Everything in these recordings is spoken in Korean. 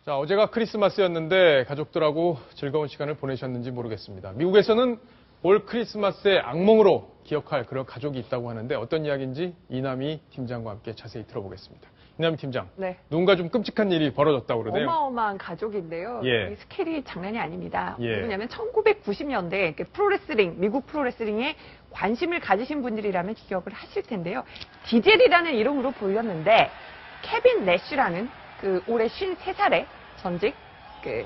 자, 어제가 크리스마스였는데 가족들하고 즐거운 시간을 보내셨는지 모르겠습니다. 미국에서는 올 크리스마스의 악몽으로 기억할 그런 가족이 있다고 하는데 어떤 이야기인지 이남희 팀장과 함께 자세히 들어보겠습니다. 이남희 팀장, 네. 누군가 좀 끔찍한 일이 벌어졌다고 그러네요. 어마어마한 가족인데요. 예. 이 스케일이 장난이 아닙니다. 예. 왜냐하면 1990년대 프로레슬링, 미국 프로레슬링에 관심을 가지신 분들이라면 기억을 하실 텐데요. 디젤이라는 이름으로 불렸는데 케빈 내쉬라는 그 올해 53살의 전직 그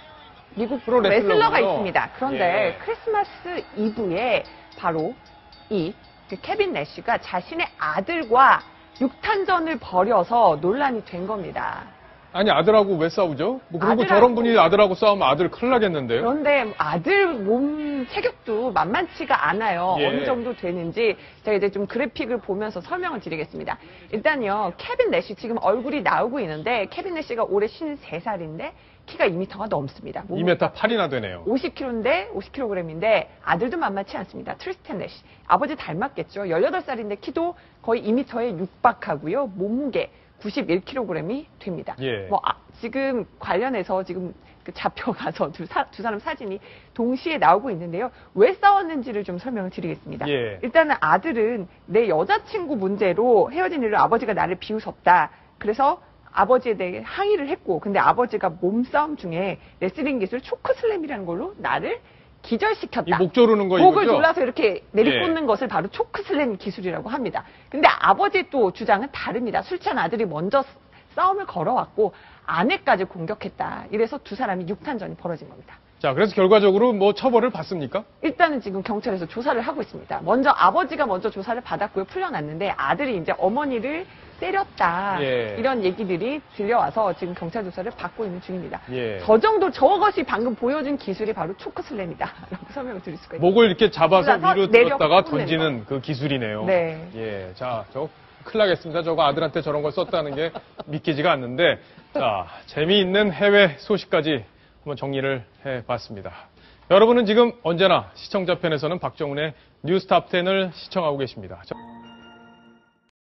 미국 프로레슬러가 있습니다. 그런데 예. 크리스마스 이브에 바로 이 케빈 내쉬가 자신의 아들과 육탄전을 벌여서 논란이 된 겁니다. 아니, 아들하고 왜 싸우죠? 뭐 그리고 아들하고- 저런 분이 아들하고 싸우면 아들 큰일 나겠는데요? 그런데 아들 몸 체격도 만만치가 않아요. 예. 어느 정도 되는지 제가 이제 좀 그래픽을 보면서 설명을 드리겠습니다. 일단요, 케빈 내쉬 지금 얼굴이 나오고 있는데 케빈 내쉬가 올해 53살인데 키가 2m가 넘습니다. 2m 8이나 되네요. 50kg인데 50kg인데 아들도 만만치 않습니다. 트리스탄 내쉬. 아버지 닮았겠죠. 18살인데 키도 거의 2m에 육박하고요. 몸무게 91kg이 됩니다. 예. 지금 관련해서 지금 그 잡혀가서 두 사람 사진이 동시에 나오고 있는데요. 왜 싸웠는지를 좀 설명을 드리겠습니다. 예. 일단은 아들은 내 여자친구 문제로 헤어진 일로 아버지가 나를 비웃었다. 그래서 아버지에 대해 항의를 했고, 근데 아버지가 몸싸움 중에 레슬링 기술 초크슬램이라는 걸로 나를 기절시켰다. 이 목 조르는 거 목을 이거죠? 졸라서 이렇게 내리꽂는 예. 것을 바로 초크슬램 기술이라고 합니다. 근데 아버지의 또 주장은 다릅니다. 술 취한 아들이 먼저 싸움을 걸어왔고 아내까지 공격했다. 이래서 두 사람이 육탄전이 벌어진 겁니다. 자, 그래서 결과적으로 뭐 처벌을 받습니까? 일단은 지금 경찰에서 조사를 하고 있습니다. 아버지가 먼저 조사를 받았고요. 풀려났는데 아들이 이제 어머니를 때렸다. 예. 이런 얘기들이 들려와서 지금 경찰 조사를 받고 있는 중입니다. 예. 저것이 방금 보여준 기술이 바로 초크슬램이다. 라고 설명을 드릴 수가 있습니다. 목을 이렇게 잡아서 올라서 위로 내려 들었다가 꽂는 던지는 그 기술이네요. 네. 예. 자, 저 큰일 나겠습니다. 저거 아들한테 저런 걸 썼다는 게 믿기지가 않는데. 자, 재미있는 해외 소식까지 한번 정리를 해봤습니다. 여러분은 지금 언제나 시청자 편에서는 박정훈의 뉴스탑10을 시청하고 계십니다.